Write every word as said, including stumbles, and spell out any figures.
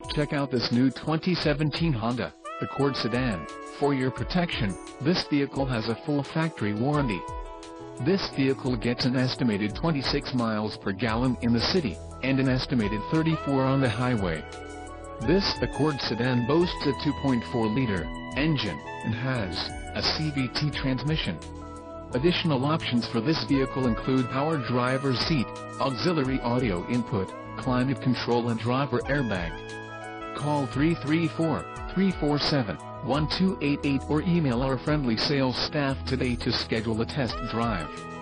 Check out this new twenty seventeen Honda Accord sedan. For your protection, this vehicle has a full factory warranty. This vehicle gets an estimated twenty-six miles per gallon in the city, and an estimated thirty-four on the highway. This Accord sedan boasts a two point four liter engine, and has a C V T transmission. Additional options for this vehicle include power driver's seat, auxiliary audio input, climate control and driver airbag. Call three three four, three four seven, one two eight eight or email our friendly sales staff today to schedule a test drive.